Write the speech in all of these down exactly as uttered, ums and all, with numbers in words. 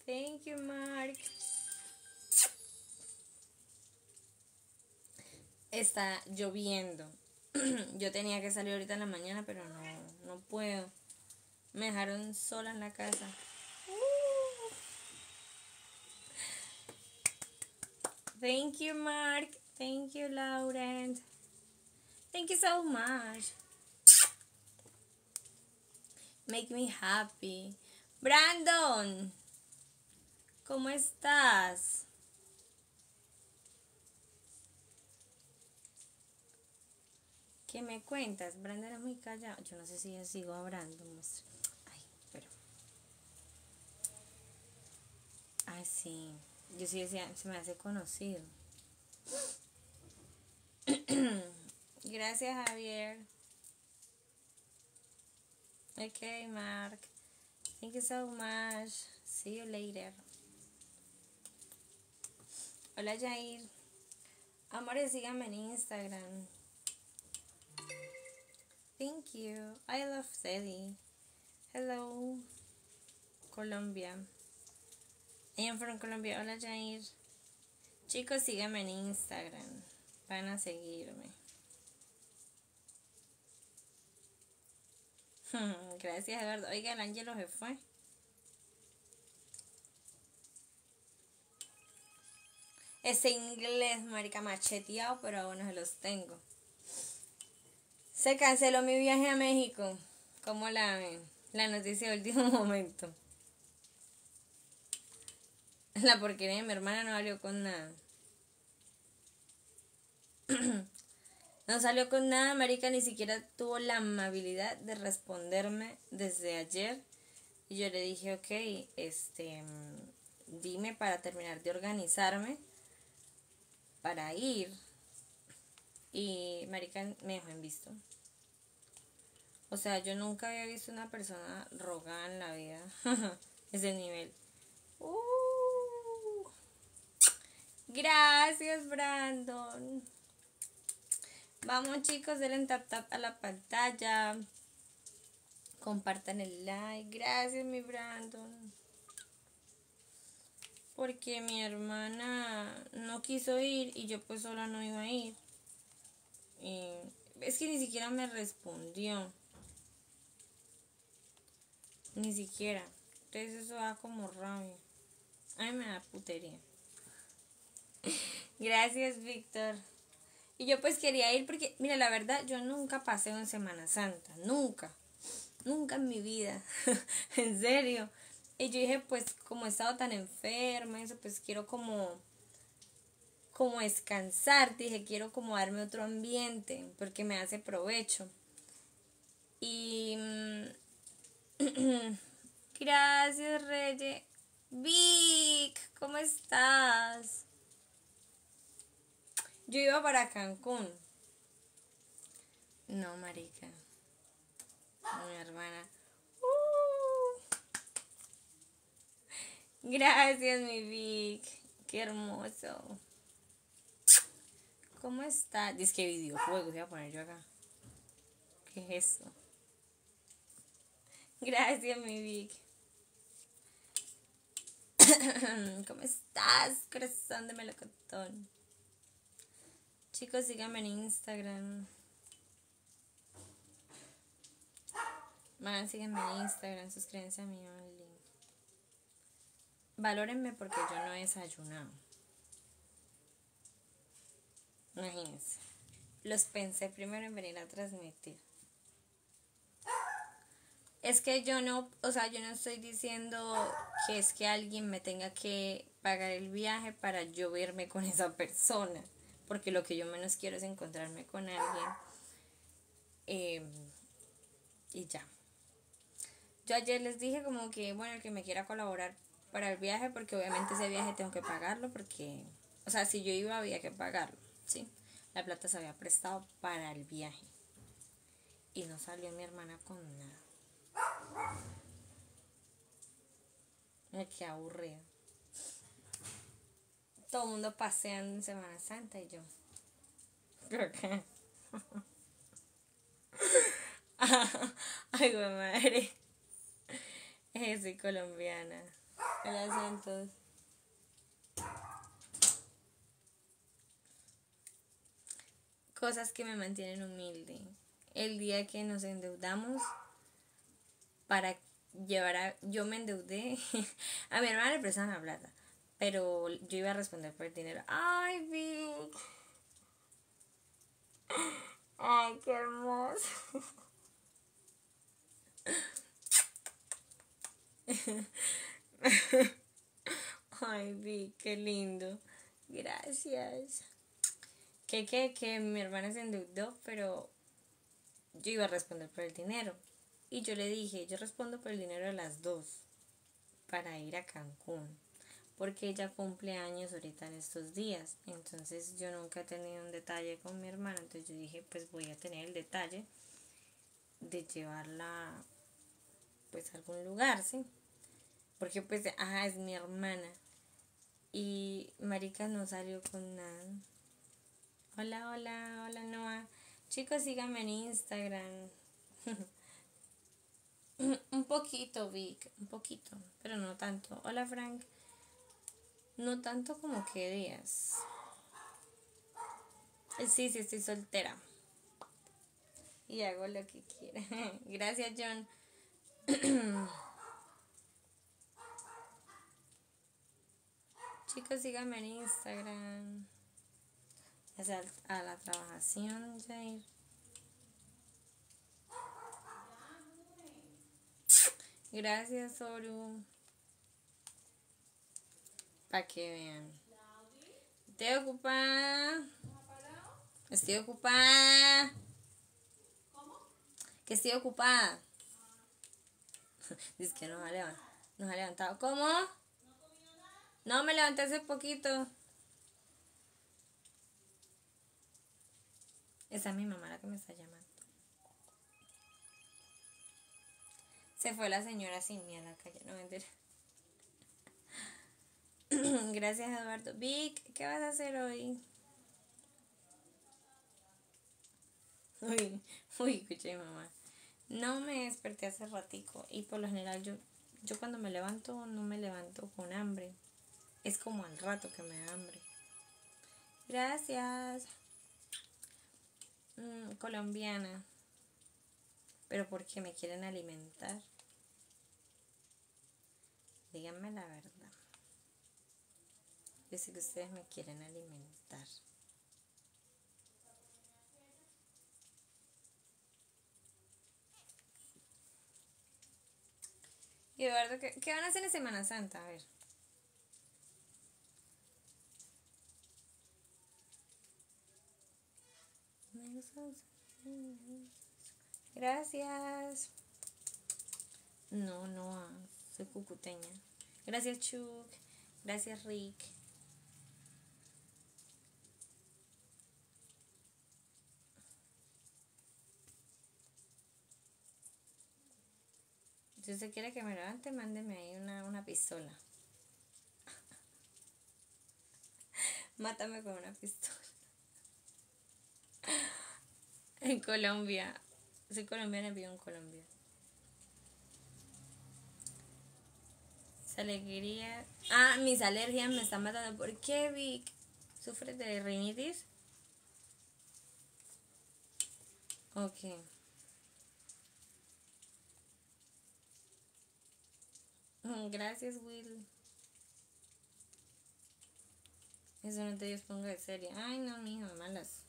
Thank you, Mark. Está lloviendo. Yo tenía que salir ahorita en la mañana, pero no, no puedo. Me dejaron sola en la casa. Uh. Thank you, Mark. Thank you, Laurent. Thank you so much. Make me happy. Brandon, ¿cómo estás? ¿Qué me cuentas? Brandon es muy callado. Yo no sé si yo sigo hablando. Ay, pero. Ay, sí. Yo sí decía, se me hace conocido. Gracias, Javier. Ok, Mark. Thank you so much. See you later. Hola, Jair. Amores, síganme en Instagram. Thank you. I love Teddy. Hello, Colombia. I am from Colombia. Hola, Jair. Chicos, síganme en Instagram. Van a seguirme. Gracias, Eduardo. Oiga, el Ángelo se fue. Ese inglés, marica, macheteado, pero bueno, se los tengo. Se canceló mi viaje a México. ¿Cómo la ven? La noticia de último momento. La porquería de mi hermana no salió con nada. No salió con nada, marica, ni siquiera tuvo la amabilidad de responderme desde ayer. Y yo le dije, ok, este, dime para terminar de organizarme para ir. Y marica me dejó en visto. O sea, yo nunca había visto una persona rogada en la vida. Ese nivel. Uh. Gracias, Brandon. Vamos, chicos, denle tap tap a la pantalla. Compartan el like. Gracias, mi Brandon. Porque mi hermana no quiso ir y yo pues sola no iba a ir. Y es que ni siquiera me respondió. Ni siquiera. Entonces eso da como rabia. A mí me da putería. Gracias, Víctor. Y yo pues quería ir porque, mira, la verdad, yo nunca paseo en Semana Santa. Nunca. Nunca en mi vida. En serio. Y yo dije, pues como he estado tan enferma, eso pues quiero como... como descansar. Dije, quiero como darme otro ambiente porque me hace provecho. Y... gracias, Reye. Vic, ¿cómo estás? Yo iba para Cancún. No, marica. Mi hermana. Uh. Gracias, mi Vic. Qué hermoso. ¿Cómo está? Dice que videojuegos voy a poner yo acá. ¿Qué es eso? Gracias, mi Vic. ¿Cómo estás, corazón de melocotón? Chicos, síganme en Instagram. Man, síganme en Instagram, suscríbanse a mi Only. Valórenme porque yo no he desayunado. Imagínense. Los pensé primero en venir a transmitir. Es que yo no, o sea, yo no estoy diciendo que es que alguien me tenga que pagar el viaje para yo verme con esa persona. Porque lo que yo menos quiero es encontrarme con alguien. Eh, y ya. Yo ayer les dije como que, bueno, el que me quiera colaborar para el viaje, porque obviamente ese viaje tengo que pagarlo, porque, o sea, si yo iba había que pagarlo, ¿sí? La plata se había prestado para el viaje. Y no salió mi hermana con nada. Me quedé aburrida. Todo el mundo paseando en Semana Santa y yo. Creo que. Ay, güey, madre. Eh, soy colombiana. Hola Santos. Cosas que me mantienen humilde. El día que nos endeudamos para llevar a... Yo me endeudé. A mi hermana le prestaban la plata. Pero yo iba a responder por el dinero. Ay, Vic. Ay, qué hermoso. Ay, Vic, qué lindo. Gracias. Que, que, que mi hermana se endeudó, pero yo iba a responder por el dinero. Y yo le dije, yo respondo por el dinero de las dos para ir a Cancún. Porque ella cumple años ahorita en estos días. Entonces yo nunca he tenido un detalle con mi hermana. Entonces yo dije, pues voy a tener el detalle de llevarla pues a algún lugar, ¿sí? Porque pues, ajá, es mi hermana. Y marica no salió con nada. Hola, hola, hola Noah. Chicos, síganme en Instagram. Un poquito, Vic, un poquito, pero no tanto. Hola, Frank. No tanto como que días. Sí, sí, estoy soltera. Y hago lo que quiera. Gracias, John. Chicos, síganme en Instagram. O sea, a la trabajación, Jair. Gracias, Oru. Para que vean. Estoy ocupada. Estoy ocupada. Que estoy ocupada. Dice que no ha levantado. No ha levantado. ¿Cómo? No, me levanté hace poquito. Esa es mi mamá la que me está llamando. Se fue la señora sin mí a la calle, no me enteré. Gracias, Eduardo. Vic, ¿qué vas a hacer hoy? Uy, uy, escuché a mi mamá. No me desperté hace ratico y por lo general yo, yo cuando me levanto no me levanto con hambre. Es como al rato que me da hambre. Gracias. Mm, colombiana. Pero porque me quieren alimentar. Díganme la verdad. Yo sé que ustedes me quieren alimentar. Y Eduardo, ¿qué, ¿qué van a hacer en Semana Santa? A ver. Gracias. No, no, soy cucuteña. Gracias, Chuck. Gracias, Rick. Si usted quiere que me levante, mándeme ahí una, una pistola. Mátame con una pistola. En Colombia. Soy colombiana y vivo en Colombia. Alegría. Ah, mis alergias me están matando. ¿Por qué, Vic? ¿Sufres de rinitis? Ok. Gracias, Will. Eso no te Dios ponga de serie. Ay, no, mijo, malas.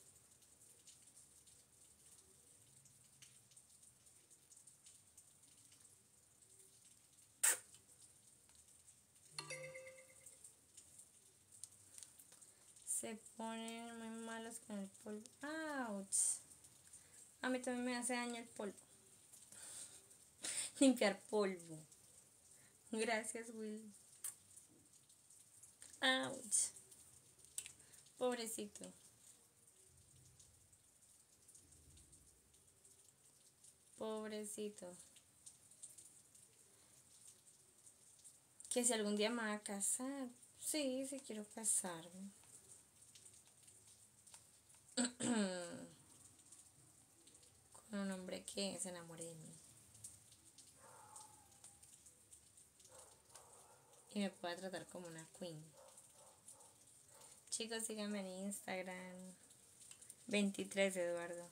Se ponen muy malos con el polvo. ¡Auch! A mí también me hace daño el polvo. Limpiar polvo. Gracias, Will. ¡Auch! Pobrecito. Pobrecito. Que si algún día me voy a casar. Sí, sí quiero casarme. Con un hombre que se enamore de mí. y me pueda tratar como una queen. Chicos, síganme en Instagram. veintitrés Eduardo.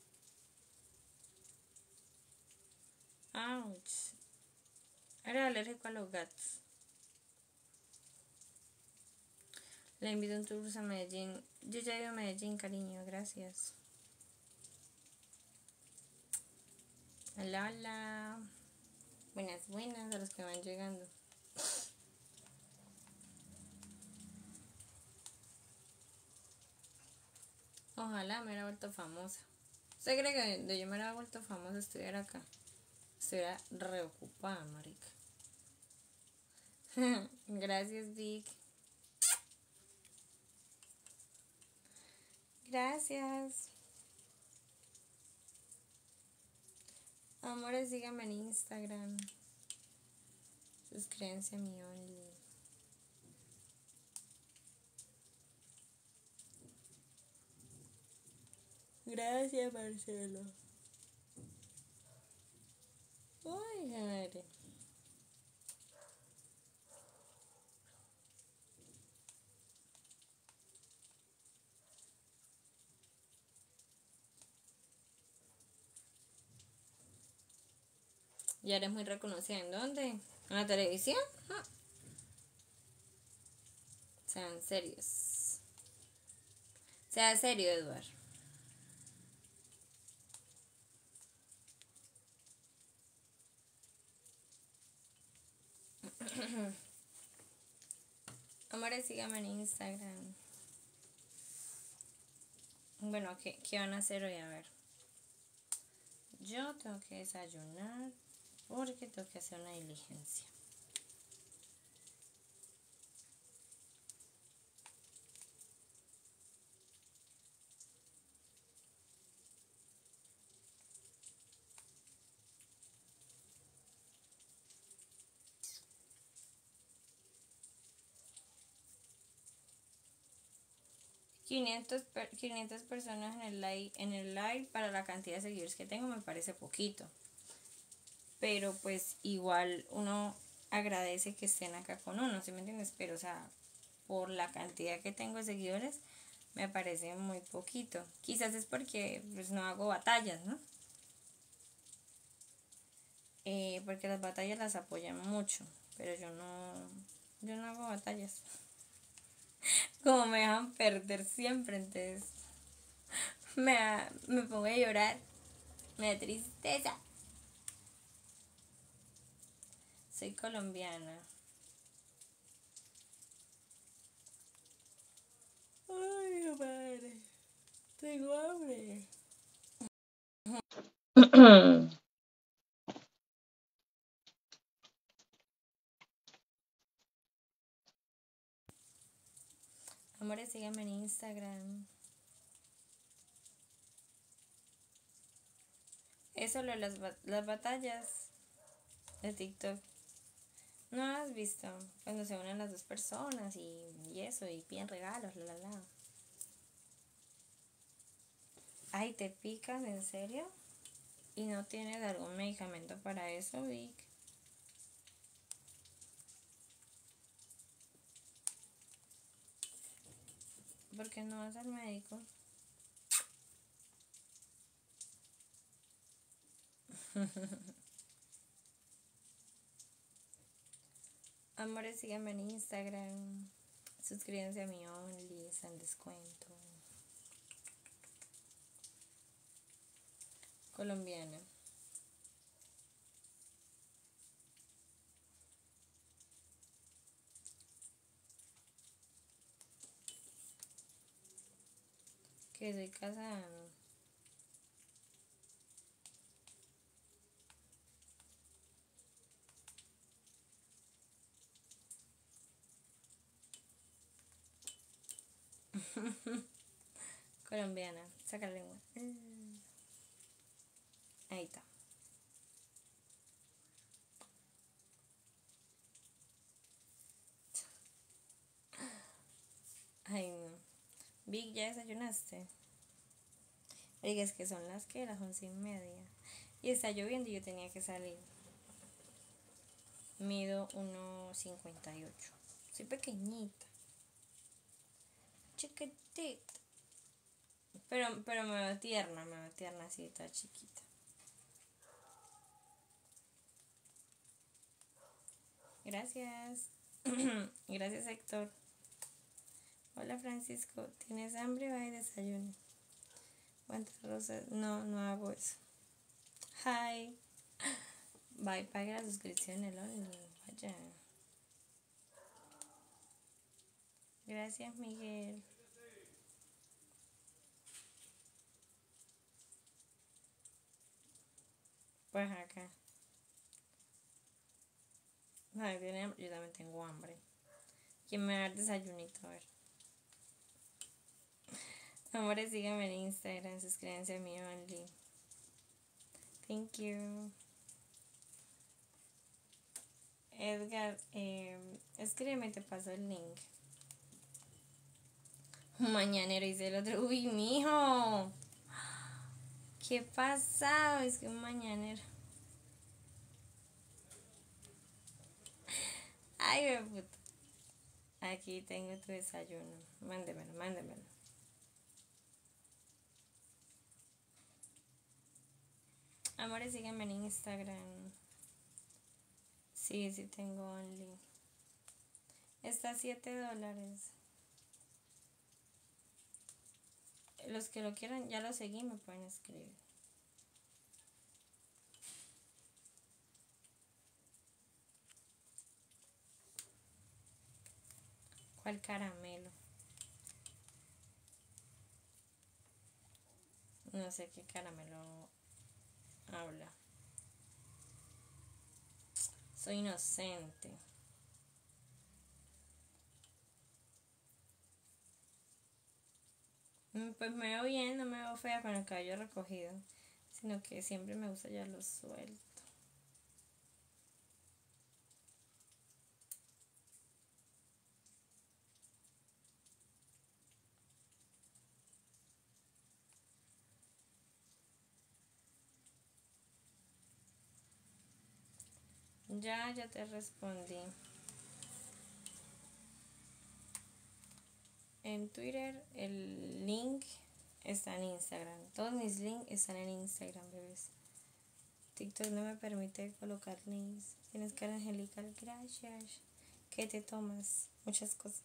Ouch. Era alérgico a los gatos. Le invito a un tour a Medellín. Yo ya he ido a Medellín, cariño, gracias. Hola, hola. Buenas, buenas a los que van llegando. Ojalá me hubiera vuelto famosa. ¿Usted cree que de yo me hubiera vuelto famosa estuviera acá? Estuviera reocupada, marica. Gracias, Vic. Gracias. Amores, síganme en Instagram. Suscríbanse a mi Only. Gracias, Marcelo. Ay, madre. Ya eres muy reconocida. ¿En dónde? ¿En la televisión? Ah. Sean serios. Sea serio, Eduardo. Amores, síganme en Instagram. Bueno, ¿qué, ¿qué van a hacer hoy? A ver. Yo tengo que desayunar porque tengo que hacer una diligencia. quinientas, quinientas personas en el live, en el live para la cantidad de seguidores que tengo me parece poquito. Pero pues igual uno agradece que estén acá con uno, ¿sí me entiendes? Pero o sea, por la cantidad que tengo de seguidores me parece muy poquito. Quizás es porque pues no hago batallas, ¿no? Eh, porque las batallas las apoyan mucho, pero yo no, yo no hago batallas. Como me dejan perder siempre, entonces me, da, me pongo a llorar, me da tristeza. Soy colombiana. Ay, madre, tengo hambre. Amores, síganme en Instagram. Eso lo de las, las batallas de TikTok. ¿No has visto? Cuando se unen las dos personas y, y eso, y piden regalos, la la la. Ay, ¿te picas? ¿En serio? ¿Y no tienes algún medicamento para eso, Vic? ¿Por qué no vas al médico? Amores, síganme en Instagram. Suscríbanse a mi Only, está en descuento. Colombiana. Que soy casada. Colombiana. Saca la lengua. Ahí está. Ay, no. Vic, ¿ya desayunaste? Oiga, es que son las que, las once y media. Y está lloviendo y yo tenía que salir. Mido uno cincuenta y ocho. Soy pequeñita. Chiquitita. Pero, pero me veo tierna, me veo tierna así, toda chiquita. Gracias. Gracias, Héctor. Hola, Francisco. ¿Tienes hambre o hay desayuno? ¿Cuántas rosas? No, no hago eso. Hi. Bye, pague la suscripción el Only. Vaya. Gracias, Miguel. Pues acá. Ay, tiene hambre. Yo también tengo hambre. ¿Quién me va a dar desayunito? A ver. Amores, síganme en Instagram. Suscríbanse a mi Only. Thank you. Edgar, eh, escríbeme, te paso el link. Un mañanero dice el otro. Uy, mijo. ¿Qué pasado? Es que un mañanero. Ay, me puto. Aquí tengo tu desayuno. Mándemelo, mándemelo. Amores, síganme en Instagram. Sí, sí tengo Only. Está a siete dólares. Los que lo quieran, ya lo seguí, me pueden escribir. ¿Cuál caramelo? No sé qué caramelo habla. Soy inocente. Pues me veo bien, no me veo fea con el cabello recogido, sino que siempre me gusta ya lo suelto. Ya, ya te respondí. En Twitter el link está en Instagram. Todos mis links están en Instagram, bebés. TikTok no me permite colocar links. Tienes cara angelical, gracias. ¿Qué te tomas? Muchas cosas.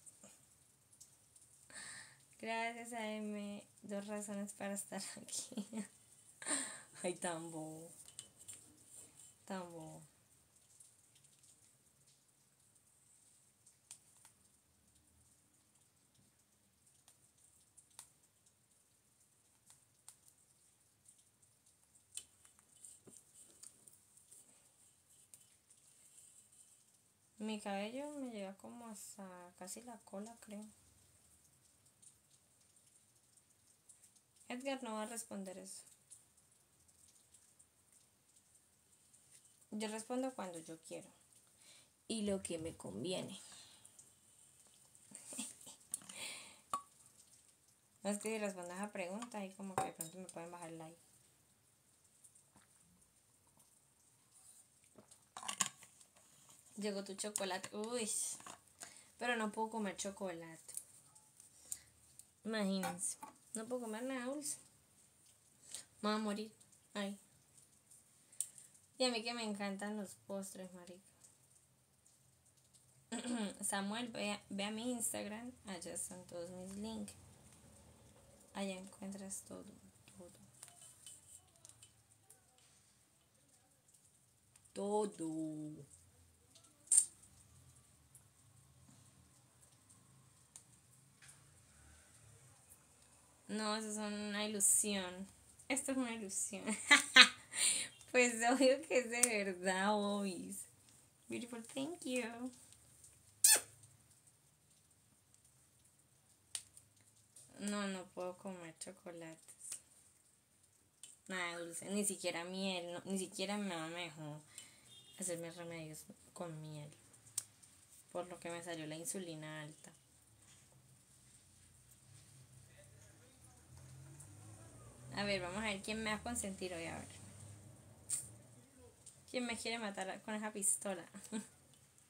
Gracias a M. Dos razones para estar aquí. Ay, tan bobo. Tan bobo. Mi cabello me llega como hasta casi la cola, creo. Edgar no va a responder eso. Yo respondo cuando yo quiero. Y lo que me conviene. No es que si respondas a preguntas y como que de pronto me pueden bajar el like. Llegó tu chocolate. Uy. Pero no puedo comer chocolate. Imagínense. No puedo comer nada dulce. Me voy a morir. Ay. Y a mí que me encantan los postres, marica. Samuel, ve a, ve a mi Instagram. Allá están todos mis links. Allá encuentras todo. Todo. Todo. No, eso es una ilusión. Esto es una ilusión. Pues obvio que es de verdad, Bobis. Beautiful, thank you. No, no puedo comer chocolates. Nada dulce, ni siquiera miel, no, ni siquiera mi mamá me dejó hacerme remedios con miel. Por lo que me salió la insulina alta. A ver, vamos a ver quién me va a consentir hoy, a ver. ¿Quién me quiere matar con esa pistola?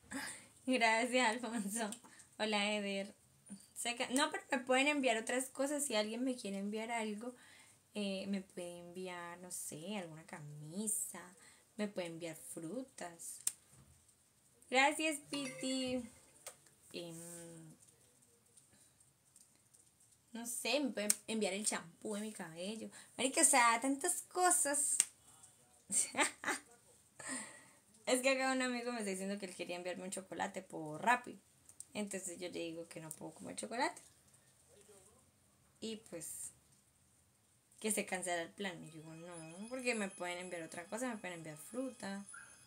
Gracias, Alfonso. Hola, Eder. Sé que- No, pero me pueden enviar otras cosas. Si alguien me quiere enviar algo, eh, me puede enviar, no sé, alguna camisa. Me puede enviar frutas. Gracias, Piti. Em, no sé, me pueden enviar el champú de mi cabello. Marica, o sea, tantas cosas. Es que acá un amigo me está diciendo que él quería enviarme un chocolate por Rappi. Entonces yo le digo que no puedo comer chocolate. Y pues que se cancela el plan. Y yo digo, no, porque me pueden enviar otra cosa, me pueden enviar fruta.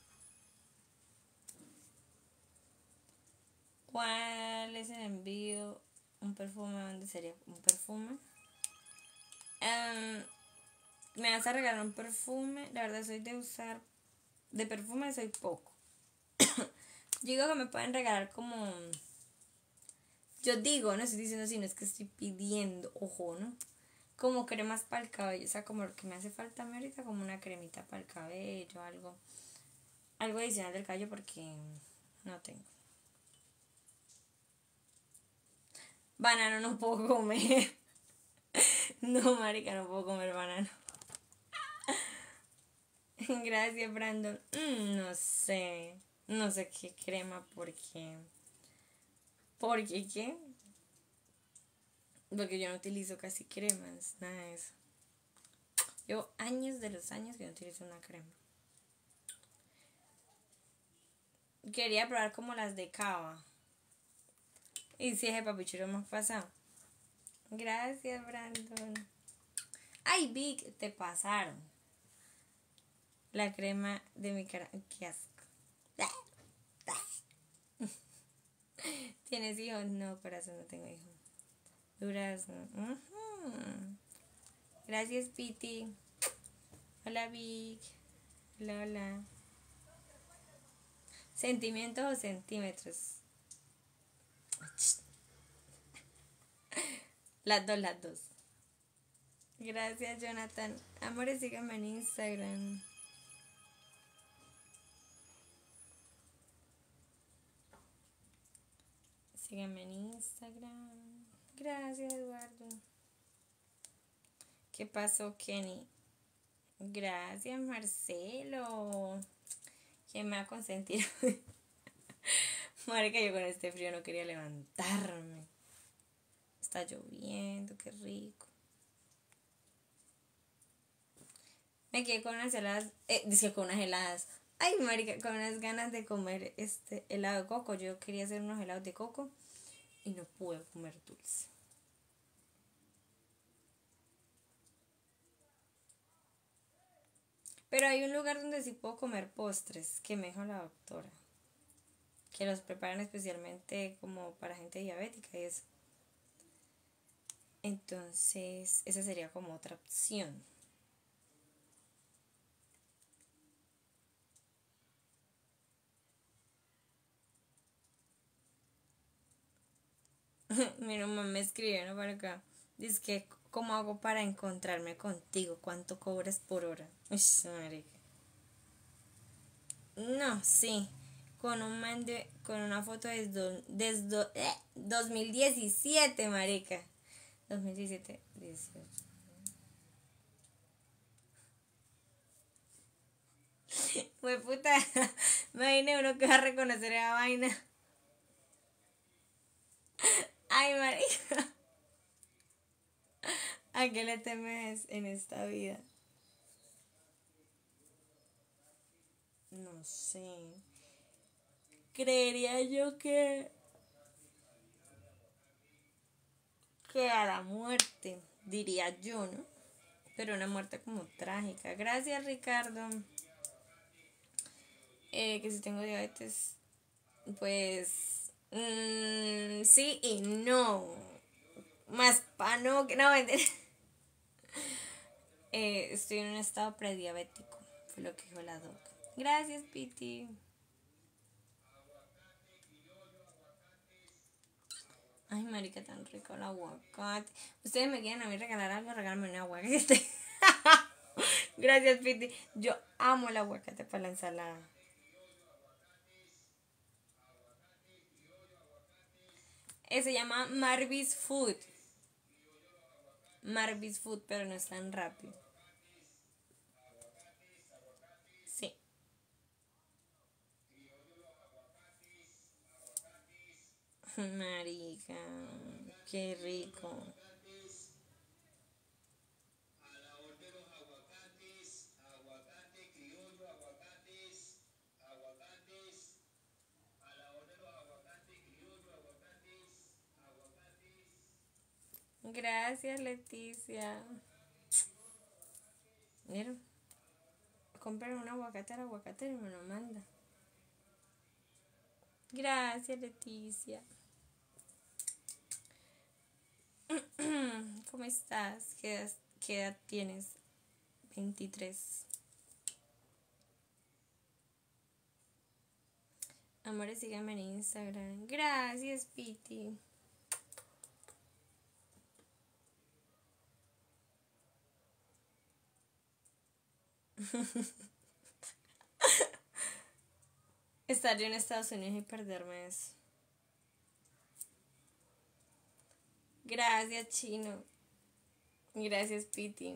¿Cuál es el envío? Un perfume, ¿dónde sería un perfume? Em, me vas a regalar un perfume. La verdad soy de usar, de perfume soy poco. Yo digo que me pueden regalar como, yo digo, no estoy diciendo si no es que estoy pidiendo, ojo, ¿no? Como cremas para el cabello, o sea, como lo que me hace falta a mí ahorita, como una cremita para el cabello, algo, algo adicional del cabello porque no tengo. Banano no puedo comer. No, marica, no puedo comer banano. Gracias, Brandon. Mm, no sé. No sé qué crema, porque. ¿Por qué qué? Porque yo no utilizo casi cremas, nada de eso. Llevo años de los años que no utilizo una crema. Quería probar como las de cava. Y si es el papichulo más pasado. Gracias, Brandon. Ay, Vic, te pasaron. La crema de mi cara. Qué asco. ¿Tienes hijos? No, corazón, no tengo hijos. Durazno. Uh-huh. Gracias, Piti. Hola, Vic. Hola, hola. ¿Sentimientos o centímetros? Las dos, las dos. Gracias, Jonathan. Amores, síganme en Instagram. Síganme en Instagram. Gracias, Eduardo. ¿Qué pasó, Kenny? Gracias, Marcelo. ¿Quién me va a consentir? Marica, yo con este frío no quería levantarme. Está lloviendo, qué rico. Me quedé con unas heladas, eh, dice con unas heladas. Ay, marica, con unas ganas de comer este helado de coco. Yo quería hacer unos helados de coco y no pude comer dulce. Pero hay un lugar donde sí puedo comer postres, que me dijo la doctora. Que los preparan especialmente como para gente diabética y eso. Entonces, esa sería como otra opción. Mi mamá me escribió, ¿no? Para acá. Dice que, ¿cómo hago para encontrarme contigo? ¿Cuánto cobras por hora? Uy, marica. No, sí. Con un man de, con una foto desde, desde eh, dos mil diecisiete, marica. dos mil diecisiete, dieciocho. Fue puta. Imagínate uno que va a reconocer esa vaina. Ay, marica. ¿A qué le temes en esta vida? No sé. Creería yo que. Que a la muerte, diría yo, ¿no? Pero una muerte como trágica. Gracias, Ricardo. Eh, que si tengo diabetes, pues. Mmm, sí y no. Más pa' no, que no vender. Eh, estoy en un estado prediabético. Fue lo que dijo la doc. Gracias, Piti. Ay, marica, tan rico el aguacate. Ustedes me quieren a mí regalar algo, regálenme un aguacate. Gracias, Piti. Yo amo el aguacate para la ensalada. Eh, se llama Marvis Food. Marvis Food, pero no es tan rápido. Sí. Marica, qué rico. Gracias, Leticia. Mira, comprar un aguacate al aguacate y me lo manda. Gracias, Leticia. ¿Cómo estás? ¿Qué edad, qué edad tienes? veintitrés. Amores, síganme en Instagram. Gracias, Piti. Estar yo en Estados Unidos y perderme eso. Gracias, Chino. Gracias, Piti.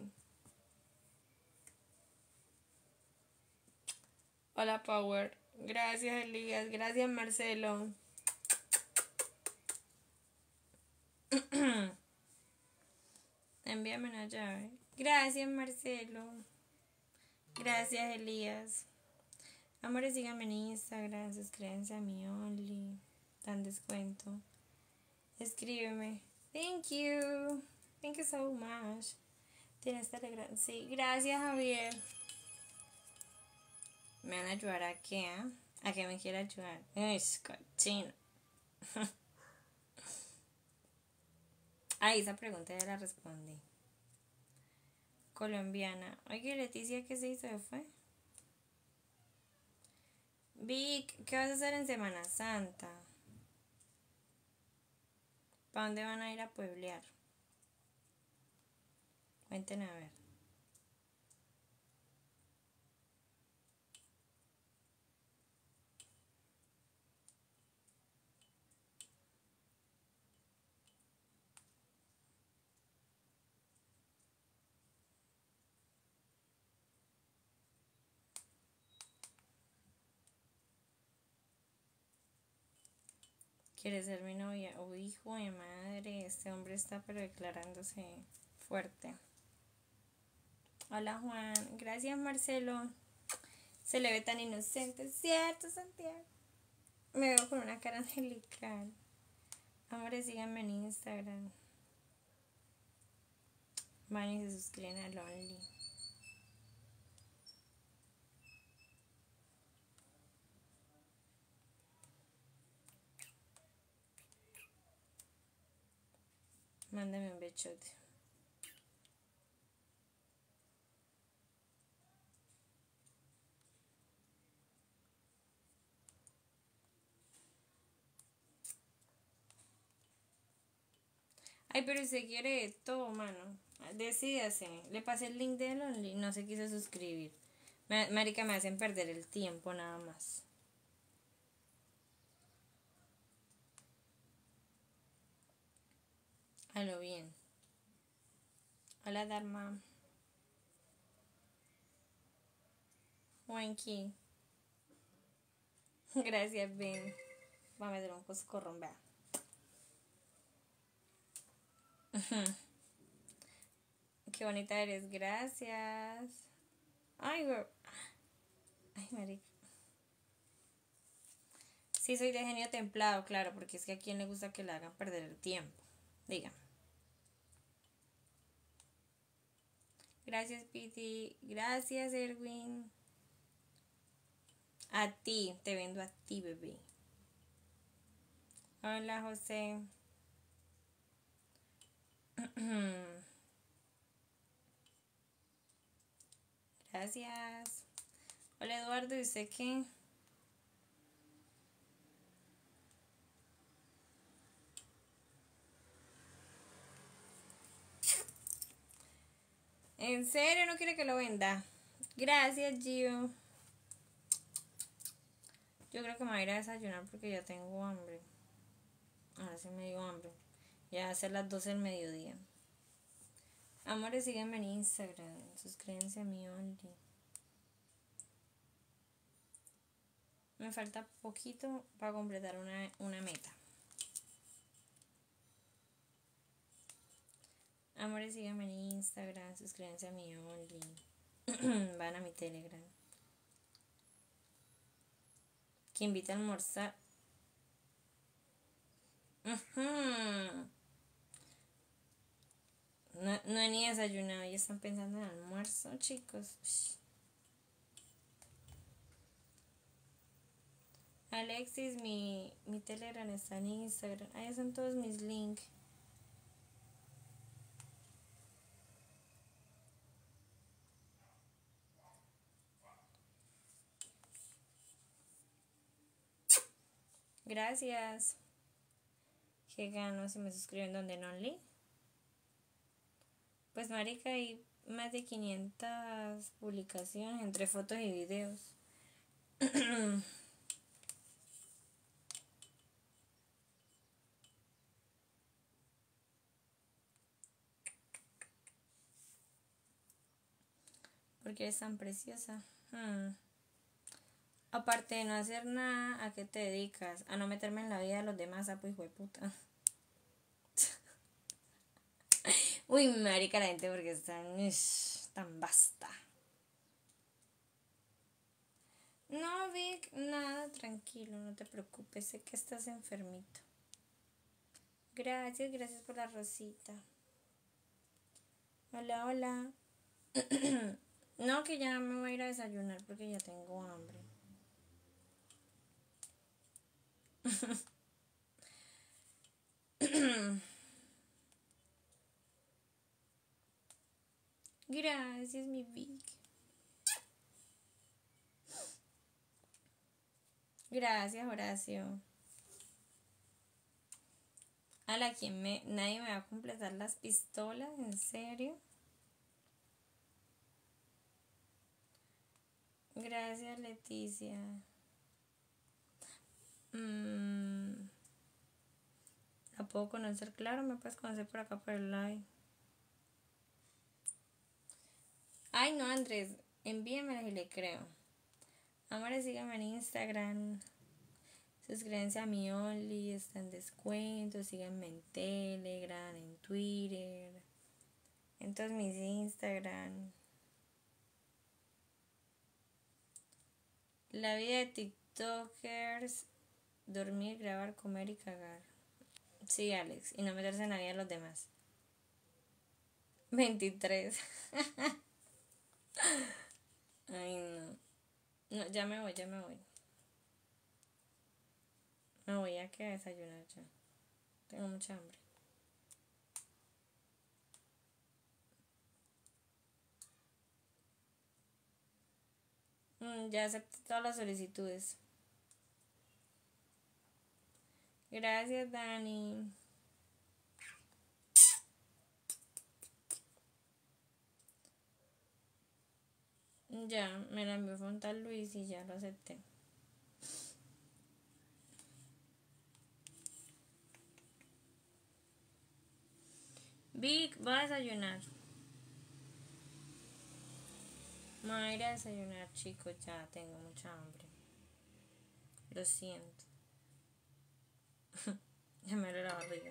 Hola, Power. Gracias, Elías. Gracias, Marcelo. Envíame una llave. Gracias, Marcelo. Gracias, Elías. Amores, síganme en Instagram. Suscríbanse a mi Only. Dan descuento. Escríbeme. Thank you. Thank you so much. ¿Tienes Telegram? Sí. Gracias, Javier. ¿Me van a ayudar a qué? ¿Eh? ¿A qué me quiere ayudar? Uy, cochino. Ay, esa pregunta ya la respondí. Colombiana. Oye, Leticia, ¿qué se hizo? ¿Fue? Vic, ¿qué vas a hacer en Semana Santa? ¿Para dónde van a ir a pueblear? Cuenten a ver. ¿Quieres ser mi novia? Uy, hijo de madre, este hombre está pero declarándose fuerte. Hola, Juan. Gracias, Marcelo. Se le ve tan inocente, ¿cierto, Santiago? Me veo con una cara angelical. Amores, síganme en Instagram. Van y se suscriben al Only. Mándame un bechote. Ay, pero si quiere todo, mano. Decídase. Le pasé el link del Only. No se quiso suscribir. Marica, me hacen perder el tiempo nada más. A lo bien. Hola, Dharma. Juanqui. Gracias, Ben. Va a meter un coscorrón, vea. Qué bonita eres, gracias. Ay, girl. Ay, marica. Sí, soy de genio templado, claro, porque es que a quien le gusta que le hagan perder el tiempo. Diga. Gracias, Piti. Gracias, Erwin. A ti, te vendo a ti, bebé. Hola, José. Gracias. Hola, Eduardo, ¿y usted qué? ¿En serio no quiere que lo venda? Gracias, Gio. Yo creo que me voy a ir a desayunar porque ya tengo hambre. Ahora casi me dio hambre. Ya hace las doce del mediodía. Amores, síganme en Instagram. Suscríbanse a mi Only. Me falta poquito para completar una, una meta. Amores, síganme en Instagram. Suscríbanse a mi Only. Van a mi Telegram. Que invita a almorzar. Uh-huh. No, no he ni desayunado, ya están pensando en almuerzo, chicos. Alexis, mi, mi Telegram está en Instagram. Ahí están todos mis links. Gracias. ¿Qué gano si me suscriben donde no leí? Pues marica, hay más de quinientas publicaciones entre fotos y videos. Porque es tan preciosa. Hmm. Aparte de no hacer nada, ¿a qué te dedicas? A no meterme en la vida de los demás, sapo hijo de puta. Uy, marica, la gente porque están ish, tan basta. No, Vic, nada, tranquilo, no te preocupes, sé que estás enfermito. Gracias, gracias por la rosita. Hola, hola. No, que ya me voy a ir a desayunar porque ya tengo hambre. Gracias, mi Vic. Gracias, Horacio. A la quien me... Nadie me va a completar las pistolas, ¿en serio? Gracias, Leticia. Mm, ¿La puedo conocer? Claro, me puedes conocer por acá por el live. Ay, no, Andrés, envíamelas y le creo. Amores, síganme en Instagram. Suscríbanse a mi Only, está en descuento. Síganme en Telegram, en Twitter, en todos mis Instagram. La vida de TikTokers: dormir, grabar, comer y cagar. Sí, Alex, y no meterse en la vida de los demás. veintitrés. Ay, no. No, ya me voy, ya me voy. Me voy a quedar a desayunar ya. Tengo mucha hambre. Mm, ya acepté todas las solicitudes. Gracias, Dani. Ya, me la envió un tal Luis y ya lo acepté. Vic, voy a desayunar. Me voy a ir a desayunar, chicos, ya tengo mucha hambre. Lo siento. Ya me duele la barriga.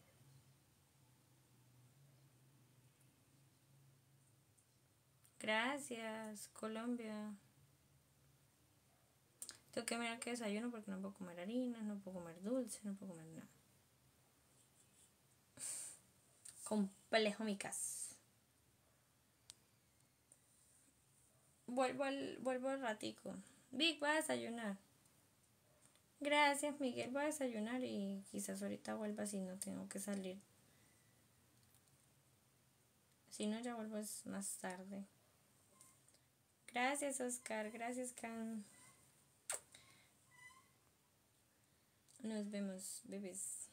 Gracias, Colombia. Tengo que mirar qué desayuno porque no puedo comer harina, no puedo comer dulce, no puedo comer nada. Complejo mi caso. Vuelvo al, vuelvo al ratico. Vic, voy a desayunar. Gracias, Miguel, voy a desayunar y quizás ahorita vuelva si no tengo que salir. Si no, ya vuelvo más tarde. Gracias, Oscar. Gracias, Can. Nos vemos, bebés.